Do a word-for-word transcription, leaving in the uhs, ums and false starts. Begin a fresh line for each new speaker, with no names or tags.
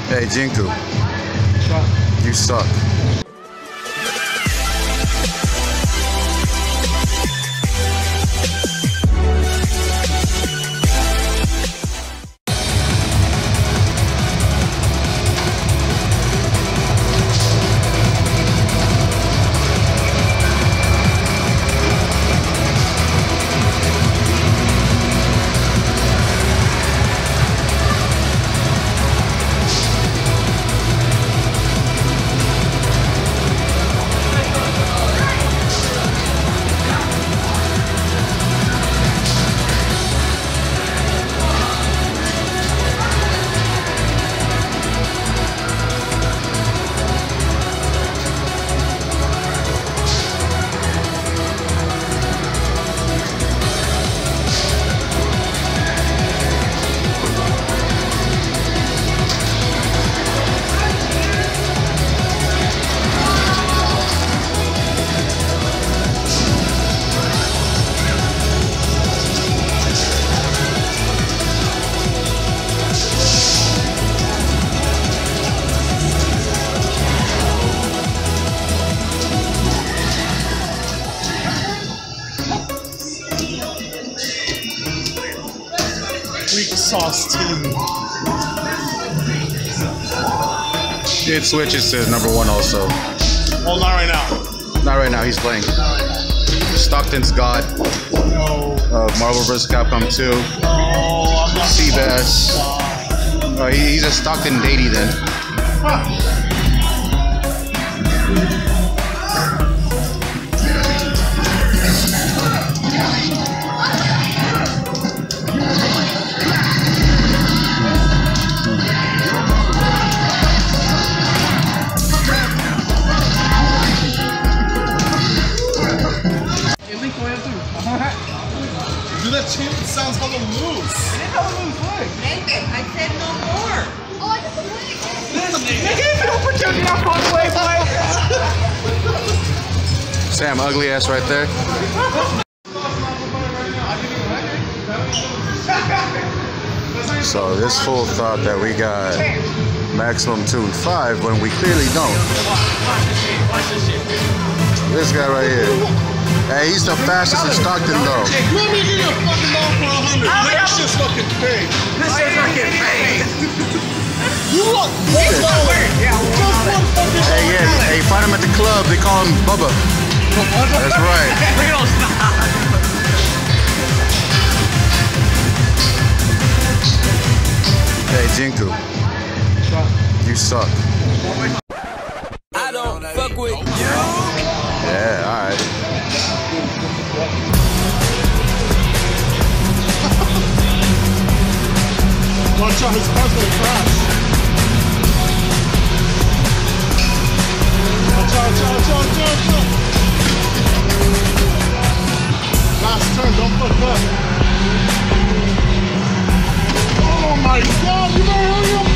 Hey, Jinku. You suck.
Sauce team.
It switches to number one also.
Oh, not right now.
Not right now, he's playing. Stockton's God.
No.
Uh, Marvel versus. Capcom two.
No, I'm not.
Seabass. Oh, he, he's a Stockton Datey then.
Huh. Do that chant, it sounds hella loose.
It is hella loose, look. Nathan, I said no more. Oh, I just like it. Don't put your mouth on the way, boy.
Sam, ugly ass right there. So this fool thought that we got maximum tune five when we clearly don't. This guy right here. Hey, he's the fastest in Stockton though.
Let me get a fucking ball for a hundred. This shit's fucking paid.
This shit's fucking paid.
You want one dollar? Yeah, just one fucking dollar.
Hey, yeah, hey, find him at the club. They call him Bubba. That's right.
We don't stop.
Hey, Jinku. You suck.
I don't fuck with you.
Yeah, alright.
Watch out, his car's gonna crash. Watch out, watch out, watch out, watch out. Last turn, don't fuck up. Oh my god, you better hurry up.